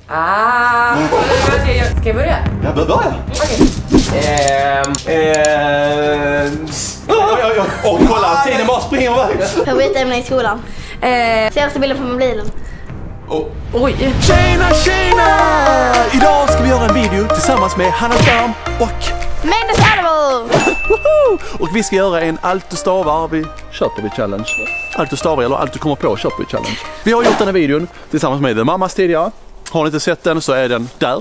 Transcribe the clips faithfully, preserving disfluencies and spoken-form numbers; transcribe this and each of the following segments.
Ah, ska jag börja? Jag börjar börja. Okej. Ehm, ehm... Åh, kolla, tiden bara springer iväg. Favoritämne i skolan. Eh, senaste bilden på mobilen. Oh. Oj. Tjena, tjena! Idag ska vi göra en video tillsammans med Hanna Färm och Mendes Alvo! Och vi ska göra en allt du stavar vi köper vi challenge. Allt du stavar eller allt du kommer på köper vi challenge. Vi har gjort den här videon tillsammans med The Mamas tidigare. Har ni inte sett den så är den där.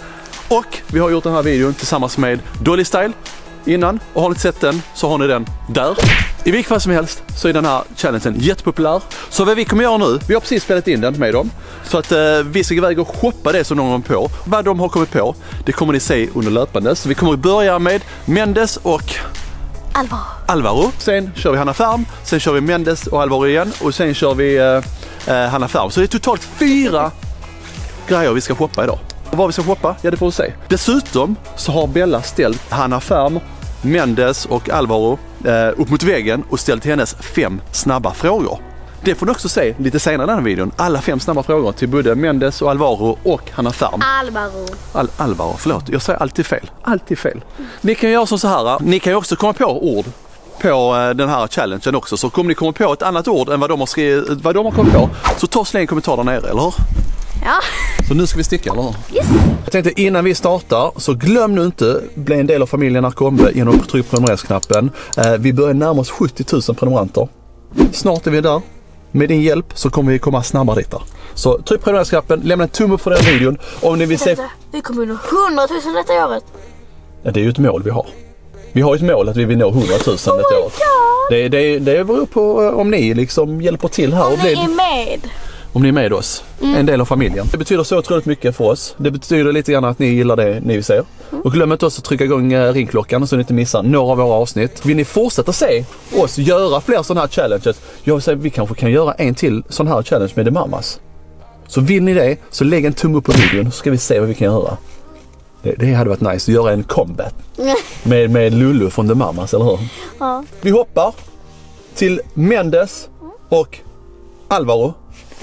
Och vi har gjort den här videon tillsammans med Dolly Style innan. Och har ni inte sett den så har ni den där. I vilket fall som helst så är den här challengen jättepopulär. Så vad vi kommer göra nu, vi har precis spelat in den med dem. Så att eh, vi ska iväg och shoppa det som de har på. Vad de har kommit på, det kommer ni se under löpande. Så vi kommer att börja med Mendes och Alvaro. Alvaro. Sen kör vi Hanna Färm, sen kör vi Mendes och Alvaro igen. Och sen kör vi eh, eh, Hanna Färm. Så det är totalt fyra grejer vi ska shoppa idag. Och vad vi ska shoppa, ja det får vi se. Dessutom så har Bella ställt Hanna Färm, Mendes och Alvaro eh, upp mot väggen och ställt hennes fem snabba frågor. Det får ni också se lite senare i den här videon. Alla fem snabba frågor till både Mendes och Alvaro och Hanna Färm. Alvaro. Al Alvaro, förlåt. Jag säger alltid fel. Alltid fel. Ni kan göra så här. Ni kan ju också komma på ord på eh, den här challengen också. Så kommer ni komma på ett annat ord än vad de har skrivit, vad de har kommit på. Så ta släng en kommentar där nere, eller hur? Ja. Så nu ska vi sticka, eller hur? Yes. Jag tänkte innan vi startar så glöm nu inte bli en del av familjen Arkombe genom att trycka på prenumereringsknappen. Eh, vi börjar närma oss sjuttio tusen prenumeranter. Snart är vi där. Med din hjälp så kommer vi komma snabbare dit där. Så tryck på prenumereringsknappen, lämna en tumme upp för den videon. Om ni vill se... Vi kommer nå hundra tusen detta året. Ja, det är ju ett mål vi har. Vi har ju ett mål att vi vill nå hundra tusen detta året. Det, det, det beror på om ni liksom hjälper till här. Om och ni blir... är med. Om ni är med oss, mm. en del av familjen. Det betyder så otroligt mycket för oss. Det betyder lite grann att ni gillar det ni ser. Mm. Och glöm inte också att trycka igång ringklockan så ni inte missar några av våra avsnitt. Vill ni fortsätta se oss göra fler sådana här challenges? Jag vill säga vi kanske kan göra en till sån här challenge med The Mamas. Så vill ni det så lägg en tumme upp på videon så ska vi se vad vi kan göra. Det, det hade varit nice att göra en combat med, med Lulu från The Mamas, eller hur? Ja. Vi hoppar till Mendes och Alvaro.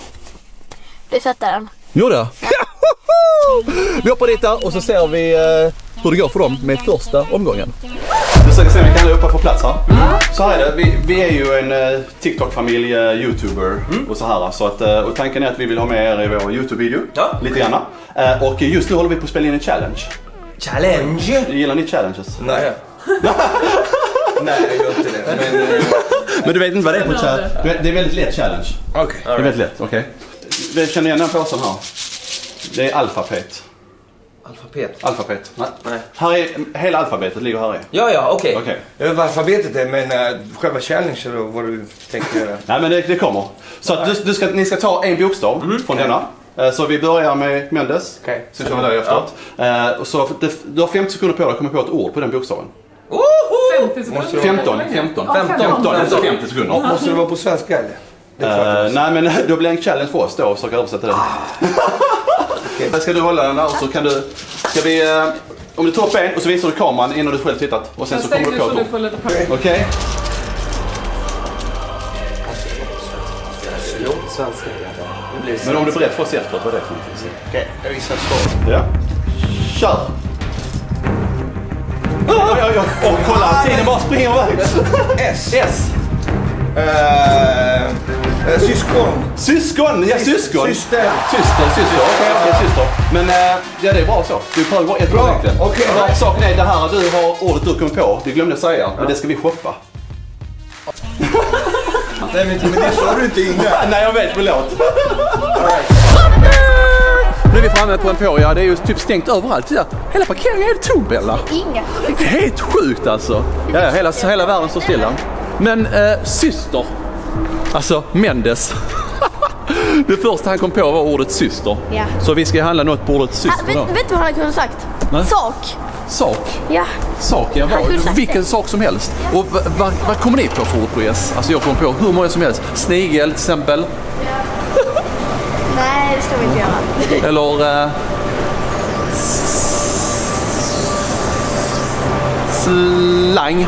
Du sätter den. Jo det. Vi hoppar dit där och så ser vi eh, hur det går för dem med första omgången. Du ska se om vi kan uppa på plats här. Mm. Så här är det. Vi, vi är ju en eh, TikTok-familj, eh, YouTuber mm. och så här. Så att, eh, och tanken är att vi vill ha med er i vår YouTube-video. Ja. Lite grann. Eh, och just nu håller vi på att spela in en challenge. Challenge? Gillar ni challenges? Nej. Nej, jag gör inte det. Men, eh, men du vet inte vad det är för challenge? Det är väldigt lätt challenge. Okej. Okay. Det är väldigt lätt, okej. Okay. Vi känner igen den påsen här. Det är alfabet. Alfabet? Alfabet. Nej. Nej. Här är, hela alfabetet ligger här i. Ja, ja, okej. Okay. Okay. Jag vet vad alfabetet är, men uh, själva challenge och vad du tänker göra. Nej, men det, det kommer. Så att du, du ska, ni ska ta en bokstav mm. från denna. Uh, så vi börjar med Mendes. Okej. Okay. Sen kör vi där efteråt. Ja. Uh, så det, du har femtio sekunder på dig att komma på ett ord på den bokstaven. Woho! femtio sekunder? femton. femton. Ja, femton. femton. femton. femtio sekunder. Måste det vara på svenska eller? Uh, nej, men då blir en challenge för oss då och försöka översätta det. Okay. Ska du hålla den där och så kan du... Ska vi... Uh, om du tar upp en och så visar du kameran innan du själv tittat. Och sen så kommer du på ett ord. Okej. Okay. Svenska. Men om du berättar för oss efteråt vad det är för någonting. Okej, jag visar så. Ja. Kör! Oj, oj, oj. Åh, kolla, tiden bara springer iväg. S. S. Uh, uh, syskon. Syskon, ja syskon. Syster. Syster, syster. Okej, okay, okay, syster. Men uh, ja, det är bra så. Du prövar bara ett bra egentligen. Okej. Okay. Saken är det här du har ordet du kommer på. Det glömde jag säga, ja. Men det ska vi shoppa. Nej, men det sa du inte innan. Nej, jag vet, förlåt. Nu är vi framme på Emporia. Det är ju typ stängt överallt. Hela parkeringen är tom, Bella. Inga. Det är helt sjukt alltså. Ja, hela, hela världen står stilla. Men äh, syster. Alltså Mendes. Det första han kom på var ordet syster. Ja. Så vi ska handla något på ordet syster. Ah, vet, vet du vad han kunde sagt? Nej? Sak. Sak? Ja. Sak, ja. Var, vilken det. sak som helst. Ja. Och vad va, va kommer ni på för ord på S? Alltså jag kommer på hur många som helst. Snigel till exempel. Ja. Nej, det ska vi inte göra. Eller... Uh, slang.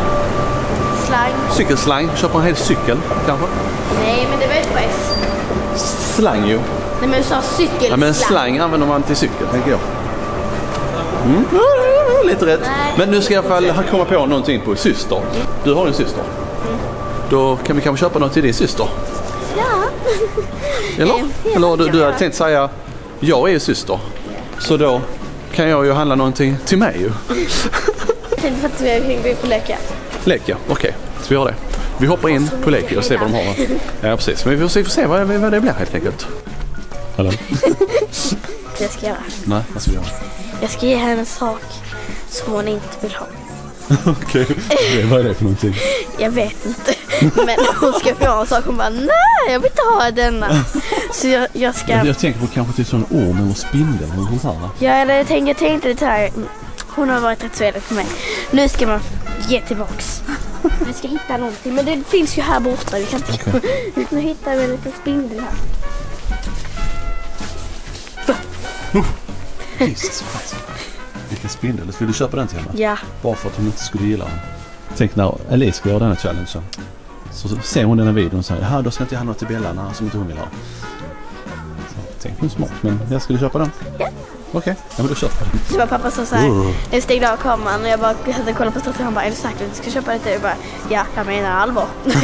Slang. Cykelslang. Köper en hel cykel, kanske. Nej, men det var ett på S. slang ju. Nej men du sa cykelslang. Ja, men slang använder man till cykel, tänker jag. Mm. Lite rätt. Nej. Men nu ska jag i alla fall komma på någonting på syster. Du har ju en syster. Mm. Då kan vi kanske köpa något till din syster. Ja. Eller? Eller du, du hade tänkt säga, jag är ju syster. Så då kan jag ju handla någonting till mig ju. Jag tänkte att vi kan gå på Leka. Leka, okej. Okay. Så vi gör det. Vi hoppar in på Leka och ser vad de har. Ja, precis. Men vi får se, får se vad, vad det blir helt enkelt. Hallå? Jag ska göra. Nej, vad ska vi göra? Jag ska ge henne en sak som hon inte vill ha. Okej, okay. Vad är det för någonting? Jag vet inte. Men hon ska få en sak och hon bara, nej, jag vill inte ha denna. Så jag, jag ska... Jag, jag tänker på kanske till sån orm eller spindel eller något sånt här. Ja, eller jag tänkte, jag tänkte lite här. Hon har varit rätt svedig för mig. Nu ska man ge tillbaks. Vi ska hitta någonting, men det finns ju här borta. Vi kan inte... Okay. Vi kan hitta en liten spindel här. Oh, Jesus, vilken spindel. Vill du köpa den till henne? Ja. Bara för att hon inte skulle gilla den. Tänk när Elise ska göra denna challenge. Så, så ser hon den här videon och säger, ja, då ska inte jag ha något till Bellarna som inte hon vill ha. Så, tänk hon smart, men jag skulle köpa den. Ja. Okej, okay. Ja, men då köper den. Så var pappa så såhär, uh. jag stängde av kameran och jag bara hade kollat på stationen och han bara, är du säker att du ska köpa det? Jag bara, ja, jag menar allvar.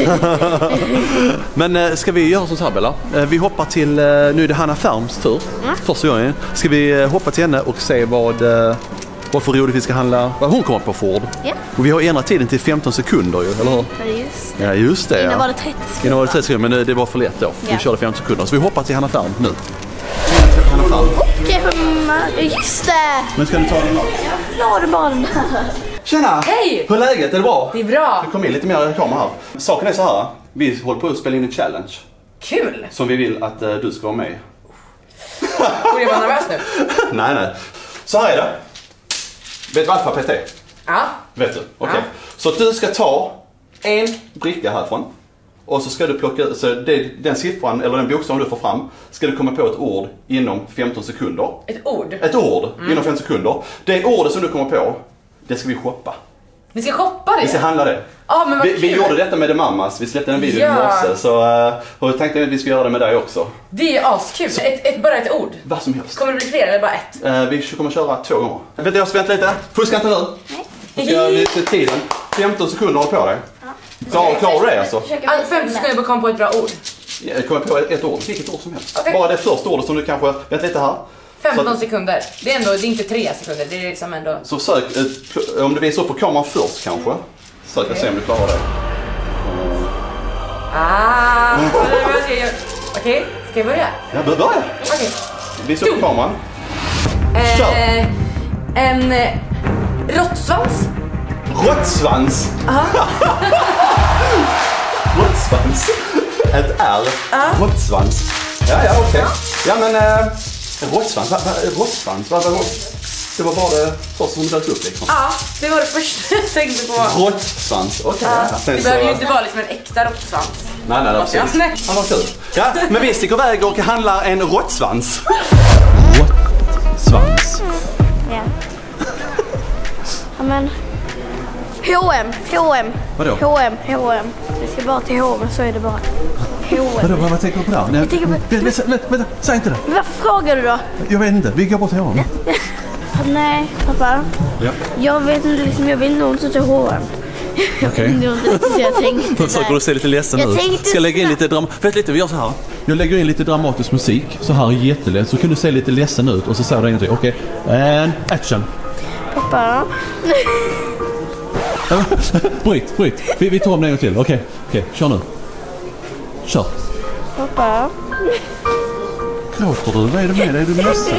Men äh, ska vi göra så här, Bella? Äh, vi hoppar till, äh, nu är det Hanna Färms tur. Mm. Första gången. Ska vi äh, hoppa till henne och se vad, äh, vad för roligt vi ska handla, vad hon kommer på Ford. Ja. Och vi har ändrat tiden till femton sekunder ju, eller hur? Ja, just det. Ja, just det. Innan ja. var det trettio sekunder. Innan var det trettio sekunder, men det var för lätt då. Ja. Vi körde femton sekunder. Så vi hoppar till Hanna Färm nu. Okej, okay, just det! Men ska du ta den då? Jag la det bara den här. Tjena! Hej! Hur är läget? Är det bra? Det är bra. Det kom in lite mer kamera här. Saken är så här. Vi håller på att spela in en challenge. Kul! Som vi vill att uh, du ska vara med. Borde jag vara nervös nu? nej, nej. Så här är det. Vet du vad alfabet är? Ja. Vet du? Okej. Okay. Ja. Så att du ska ta en bricka härifrån. Och så ska du plocka ut, så det, den siffran eller den bokstaven du får fram ska du komma på ett ord inom femton sekunder. Ett ord? Ett ord mm. inom femton sekunder. Det ordet som du kommer på, det ska vi shoppa. Vi ska shoppa det? Vi ska handla det. Ah, men vad vi, kul. vi gjorde detta med The Mamas, vi släppte en video ja. i morse. Så uh, och jag tänkte att vi ska göra det med dig också. Det är askul. Så, ett, ett, bara ett ord? Vad som helst. Kommer det bli fler eller bara ett? Uh, vi kommer köra två gånger. Vänta, jag ska vänta lite. Fuska inte nu. Nej. Ska jag lite tiden. femton sekunder håller på dig. Ja, klarar du det alltså? femton sekunder komma på ett bra ord. Jag kommer på ett, ett ord, vilket ord som helst. Okay. Okay. Bara det första ordet som du kanske, vänta lite här. femton att, sekunder. Det är ändå, det är inte tre sekunder, det är liksom ändå... Så sök, om du visar upp på kameran först kanske. Sök och okay. se om du klarar det. Ah, okej, okay. Ska jag börja? Ja, börja. Okej. Okay. Visa upp på kameran. Eh, Kör. En eh, råttsvans. Råttsvans? Råttsvans. Ett R. Uh. Råttsvans. Ja, ja, okej. Okay. Ja, men äh, råttsvans. Va, va, råttsvans. Va, va, va. Det var bara det första som dök upp liksom. Ja, det var det första jag tänkte på. Råttsvans, okej. Okay. Ja. Ja. Det behöver ju inte vara liksom en äkta råttsvans. Nej, nej, precis. Ja, nej. Ja, vad kul. Ja, men vi sticker iväg och handlar en råttsvans. Råttsvans. Ja. Ja, men... H och M, H och M. Vadå? H och M, H och M. Det ska bara till H och M, så är det bara H och M. Vadå, vad tänker du på där? Nej, jag tänker på... Vänta, vänta, vänta, säg inte det. Men vad frågar du då? Jag vet inte, vi går bort till H och M. Nej, pappa. Ja. Jag vet inte, liksom, jag vill nog inte till H och M. Okej. Okay. Jag tänkte... Försöker du se lite ledsen ut? Ska jag lägga in lite drama... Vänta lite, vi gör så här. Jag lägger in lite dramatisk musik, så här jättelätt. Så kan du se lite ledsen ut och så säger du ingenting. Okej, okay. And action. Pappa. bryt, bryt. Vi, vi tar om det en gång till. Okej, okay. okej, okay. Kör nu. Kör. Pappa. Gråter du? Vad är det med dig? Är du ledsen?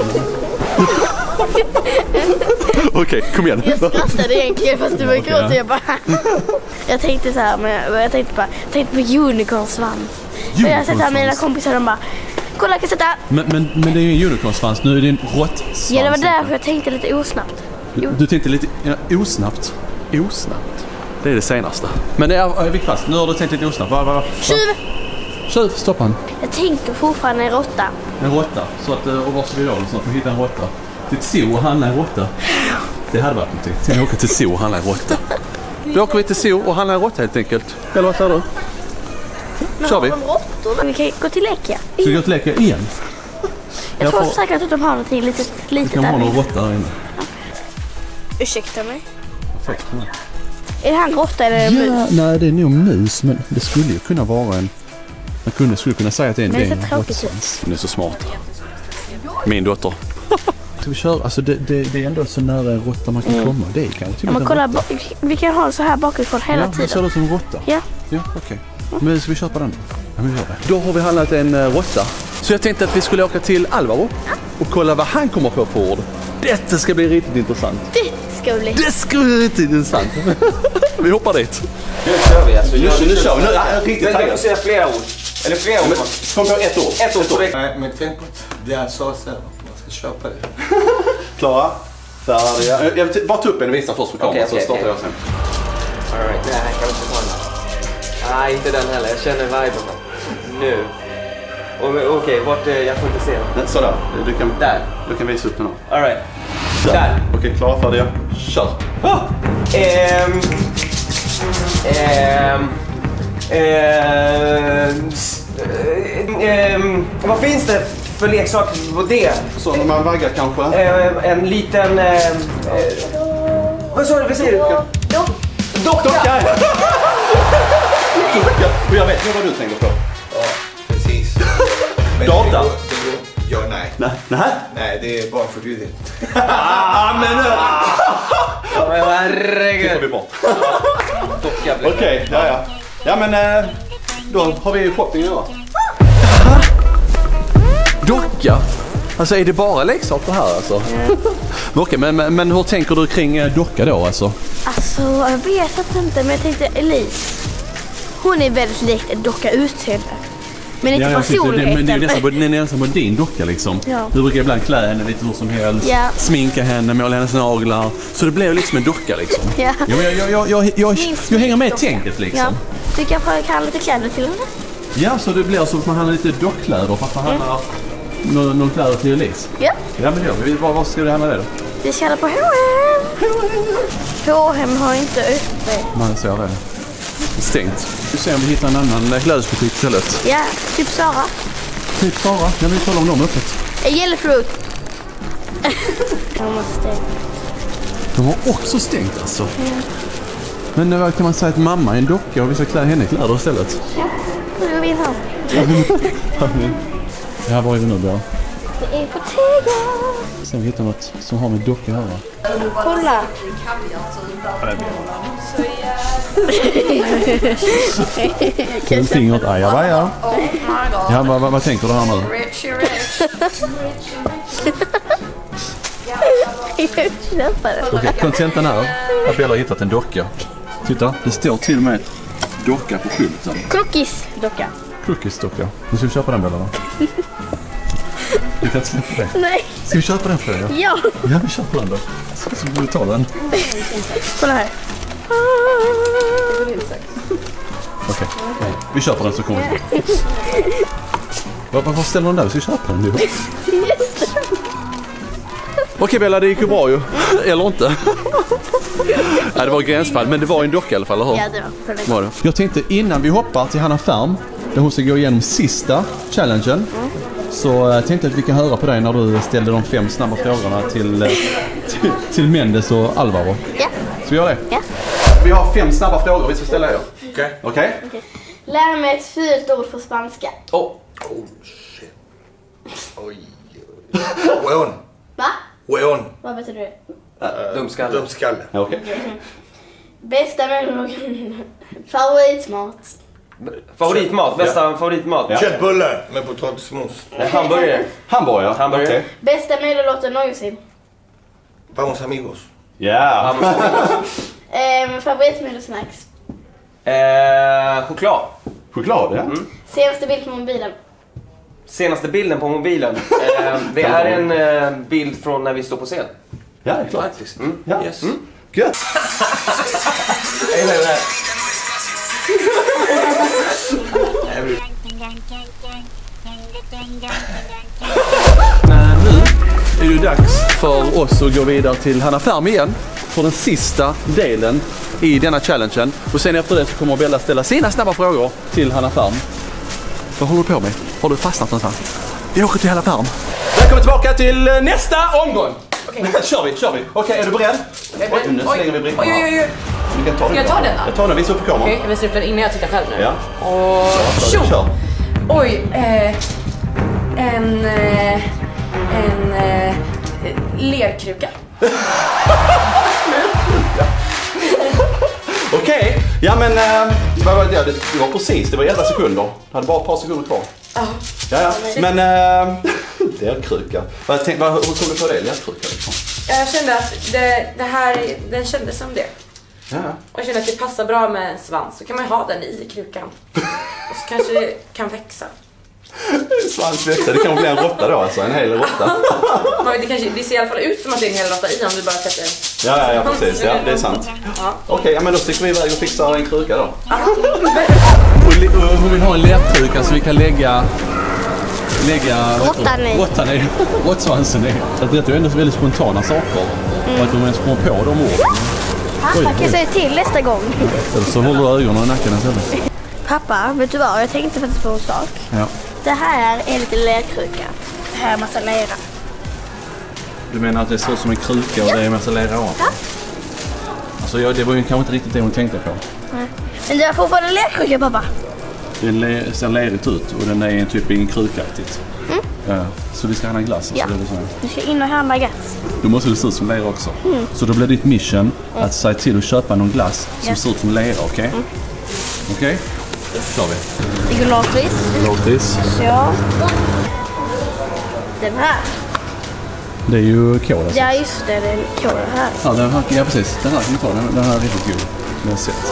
Okej, okay, kom igen. Jag skrattade egentligen fast du var gråt och jag bara... Jag tänkte så här, men jag tänkte bara, jag tänkte på unicornsvans. Och jag satt här med mina kompisar och de bara, kolla jag kan sätta... Men, men, men det är ju en unicornsvans, nu är det en råttsvans. Ja, det var därför jag tänkte lite osnabbt. Du, du tänkte lite ja, osnabbt? Osnabbt? Det är det senaste. Men det är vilket fast, nu har du tänkt lite osnabbt. Va, va, va? Tjuv! Tjuv, stoppa han. Jag tänker fortfarande en råtta. En råtta? Så att, och var ska vi då? Så att vi hittar en råtta. Till ett zoo och handla en råtta. Det hade varit någonting. Sen åker till zoo och handla en råtta. Då åker vi till zoo och handlar en råtta helt enkelt. Eller vad säger du? Kör vi. Vi kan gå till leka. Ska vi gå till leka igen? Jag, Jag tror får- säkert att de har någonting lite Vi litet kan ha där. någon råtta här inne. Ursäkta mig. Perfekt. Är det här en råtta eller en Ja, mus? nej det är nog mus, men det skulle ju kunna vara en... Man kunde, skulle kunna säga att det är en... Men det ser en tråkigt råttsvans. Den är så smart. Min dotter. Ska vi köra? Alltså det, det, det är ändå så nära en råtta man kan Mm. komma. Det är kanske till Ja, och men med kolla, en råtta. ba- vi kan ha så här bakifrån hela Ja, det ser tiden. ut som en råtta. Ja. Ja, okej. Men ska vi köpa den? Ja, men vi gör det. Då har vi handlat en uh, råtta. Så jag tänkte att vi skulle åka till Alvaro och kolla vad han kommer på för ord. Detta ska bli riktigt intressant. Det ska bli. Det ska bli riktigt intressant. Vi hoppar dit. Nu kör vi alltså. Nu, nu kör vi. Nu är jag riktigt Jag får taggad. säga flera ord. Eller flera ord. Kom på ett ord. Ett ord. Ett ord. Nej, men tänk på att det är så att man ska köpa det. Klara. Färdiga. Jag vill bara ta upp en och visa först för kameran Okej, så okej, startar okej. jag sen. All right. Nej, jag kan inte ta den. Nej, inte den heller. Jag känner viben. Nu. Och- Okej, okay, vart... eh, Jag får inte se den. Nej, sådär. Du kan, Där. du kan visa upp den här. All right. Där. Okej, klara, färdiga. Kör. Ah! Ehm... Ehm... Ehm... s- Ehm... Vad finns det för leksaker på det? Så när man vaggar kanske. Ehm, en liten... ehm, eh, Vad sa du? Vad säger du? Ja. Docka! Docka! Och jag vet vad du tänker på. Ja, precis. Men Data. det går- det går- Ja, nej. Nej. Nej. Nej, det är barnförbjudet. Ah, men nu! Ja, men herregud. Klipper vi bort. Docka blir Okej, ja ja. Ja men eh, då har vi shopping att göra. Docka? Alltså är det bara leksaker här alltså? Men Okej, men, men, men hur tänker du kring eh, docka då alltså? Alltså, jag vet inte, men jag tänkte Elise. Hon är väldigt lik en docka utseende. Men inte jag tyckte det, personligheten. men det är ju nästan på, det är nästan på din docka liksom. Ja. Du brukar ibland klä henne lite hur som helst, Ja. sminka henne, måla hennes naglar. Så det blev liksom en docka liksom. Ja. Ja, men jag, jag, jag, jag, jag, Min jag hänger med i docka. tänket liksom. Ja. Du kanske kan lite kläder till henne? Ja, så det blir så att man handlar lite dockkläder för att man handlar någon, någon kläder till Elise. Ja. Ja men det gör vi. Var, var ska du handla det då? Vi ska handla på H och M. H och M har inte öppet. Man ser det. Stängt. Vi ser om vi hittar en annan klädesbutik istället. Ja, typ Sara. Typ Sara. Jag vill kolla om de är öppet. A yellow fruit. Jag måste... De har också stängt alltså. Men nu kan man säga att mamma är en docka och vi ska klä henne i kläder istället. Ja, nu går vi in här. Ja, var är vi nu då? Det är på Tega. Sen vi hittar något som har med docka att göra. Kolla. Fem fingret ajabaja. Ja, vad, vad, vad tänker du här nu? Richie Rich. Köpa den. Okej, kontentan är att Bella har hittat en docka. Titta, det står till och med docka på skylten. Krockis-docka. Cookies-docka. Nu ska vi köpa den, Bella då. Du kan inte släppa det. Nej. Ska vi köpa den för dig? Ja. Ja, vi köper den då. Så får du ta den. Kolla här. Okej, vi köper den så kommer vi. Vad- Varför ställer den där? Vi ska köpa den nu. Okej Bella, det gick ju bra ju. Eller inte. Ja, det var gränsfall, men det var en docka i alla fall, eller hur? Ja, det var för Var det? Jag tänkte innan vi hoppar till Hanna Färm, där hon ska gå igenom sista challengen, så jag tänkte att vi kan höra på dig när du ställde de fem snabba frågorna till, eh, till, till Mendes och Alvaro. Ja. Ska vi göra det? Ja. Vi har fem snabba frågor vi ska ställa er. Okej? Okej? Lär mig ett fult ord på spanska. Oh. Oh, shit. Oj. Weon. Va? Weon. Vad betyder det? Dumskalle. Dumskalle. Ja, okej. Bästa människor. Favoritmat. Favoritmat. Bästa favoritmat. Ja. Köttbullar med potatismos. Eh, Hamburgare. Hamburgare. Hamburgare. Okej. Bästa möjligheten någonsin. Vamos amigos. Ja. Ehm, favoritmedelsnacks. Eh, choklad. Choklad, ja. Senaste bild på mobilen. Senaste bilden på mobilen. Eh, det är en eh, bild från när vi står på scen. Ja, det är klart. Mm. Ja. Yes. Mm. Gött. Nej, nej, nej. Men nu är det dags för oss att gå vidare till Hanna Färm igen. för den sista delen i denna challengen. Och sen efter det så kommer Bella ställa sina snabba frågor till Hanna Färm. Vad håller du på med? Har du fastnat någonstans? Vi åker till Hanna Färm. Välkommen tillbaka till nästa omgång. Okej, okay. kör vi, kör vi. Okej, okay, är du beredd? Jag är beredd. Oj, nu slänger vi brickorna. Oj, oj, oj. Du kan ta Ska jag ta den då? Jag tar den, visa upp på kameran. Okej, okay, jag visar upp den innan jag tittar själv nu. Ja. Och kör, kör. Oj, eh, en, eh, en eh, lerkruka. Okej, okay. Ja men äh, vad var det? Det var precis, det var elva sekunder. Du hade bara ett par sekunder kvar. Ja. Ja, ja. Men äh, lerkruka. Vad tänkte, vad, hur kom du på det? Lerkruka liksom? Jag kände att det, det här, den kändes som det. Ja. Och jag kände att det passar bra med en svans. Så kan man ju ha den i krukan. Och så kanske det kan växa. Svansväxa, det kan bli en råtta då alltså, en hel råtta. Det, kanske, det ser i alla fall ut som att det är en hel råtta i om du bara sätter. Ja, ja, ja precis, ja, det är sant. Ja. Okej, okay, ja, men då sticker vi iväg och fixar en kruka då. Och, och hon vill ha en lerkruka så vi kan lägga lägga råttan i. Råttan i. Råttsvansen i. Så det är ändå väldigt spontana saker. Mm. Och att de ens kommer på de orden. Pappa kan säga till nästa gång. Eller så håller du ögonen i nacken istället. Pappa, vet du vad? Jag tänkte faktiskt på en sak. Ja. Det här är lite lerkruka. Det här är massa lera. Du menar att det ser ut som en kruka och ja. Det är en massa lera av? Ja. Alltså jag, det var ju kanske inte riktigt det hon tänkte på. Nej. Men det är fortfarande en lerkruka, pappa. Den le, ser lerigt ut och den är typ en krukaktigt. Mm. Ja, så vi ska handla glass. Ja. Så det är så. Vi ska in och handla glass. Då måste det se ut som lera också. Mm. Så då blir ditt mission mm. att säga till att köpa någon glass som ja. Ser ut som lera, okej? Okay? Mm. Okej? Okay? Yes. Klar vi. Det går lakris. Lakris. Ja. Den här. Det är ju kol alltså. Ja just det, det är kol här. Ja, den här, ja precis. Den här kan vi ta. Den, den här är riktigt god. Den har sett.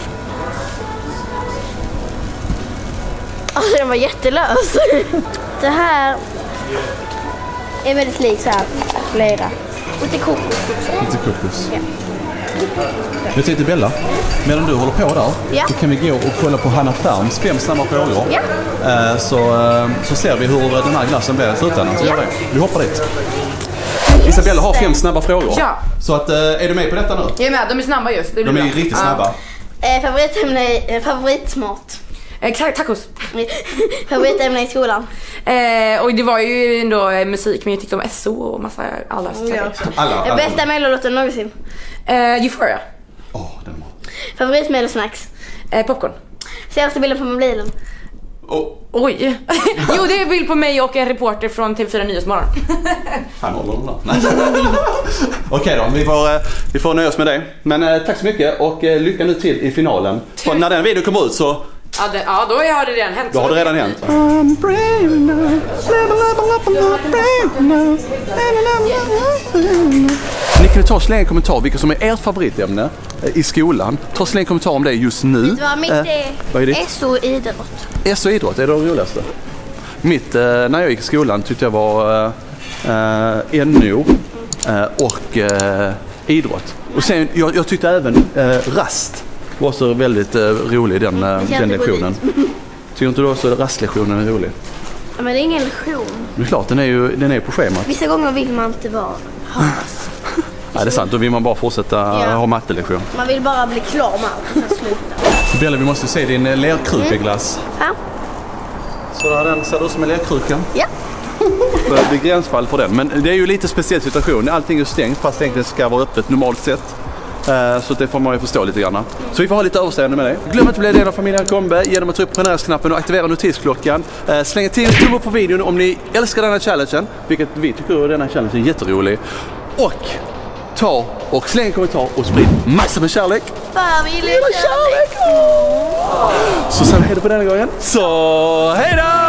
Alltså den var jättelös. Det här är väldigt lik så här lera. Lite kokos också. Lite kokos. Ja. Jag tänkte Bella, medan du håller på där, ja. Så kan vi gå och kolla på Hanna Färms fem snabba frågor. Ja. Så, så ser vi hur den här glassen blir i slutändan. Så ja. det. Vi hoppar dit. Isabella har fem snabba frågor. Ja. Så att, är du med på detta nu? Jag är med, de är snabba just. Det de är bra. Riktigt snabba. Ja. Eh, favoritämne, favoritmat. Eh, tacos. Favoritämne i skolan. Eh, och det var ju ändå musik, men jag tyckte om S O och massa alla. Mm, ja. alla, alla. Bästa mellolåten någonsin. Eh, Euphoria. Åh, oh, den var. Favoritmedelsnacks. Eh, popcorn. Senaste bilden på mobilen. Oh. Oj. Jo, det är en bild på mig och en reporter från T V fyra Nyhetsmorgon. Han håller den där. Okej då, vi får, vi får nöja oss med det. Men eh, tack så mycket och eh, lycka nu till i finalen. För när den videon kommer ut så... Ja, det, ja, då har det redan hänt. Då har det redan hänt. I'm brave enough. Ni kan ta och slänga en kommentar vilka som är ert favoritämne i skolan. Ta och slänga en kommentar om det just nu. Vet du vad mitt är? Eh, vad är det? S O idrott. S O idrott är det roligaste. Mitt, eh, när jag gick i skolan tyckte jag var eh, N O eh, och eh, idrott. Och sen, jag, jag tyckte även eh, rast var så väldigt eh, rolig den, eh, den lektionen. Tycker inte du också rastlektionen är rolig? Ja, men det är ingen lektion. Det är klart, den är ju den är på schemat. Vissa gånger vill man inte vara höras. Ja, det är sant. Då vill man bara fortsätta ja. ha mattelektion. Man vill bara bli klar med allt och sen sluta. Bella, vi måste se din lerkrukeglass. Mm. Ja. Så där den ser ut som en lerkruka. Ja. Det blir gränsfall för den. Men det är ju lite speciell situation. Allting är stängt fast egentligen ska vara öppet normalt sett. Så det får man ju förstå lite grann. Så vi får ha lite överseende med det. Glöm inte att bli del av familjen Kombe genom att trycka på prenumereringsknappen och aktivera notisklockan. Släng till tumme upp på videon om ni älskar denna challengen, vilket vi tycker att denna challenge är jätterolig. Och ta och släng en kommentar och sprid massor med kärlek. Familjen kärlek! Så sen hej då på denna gången. Så hej då!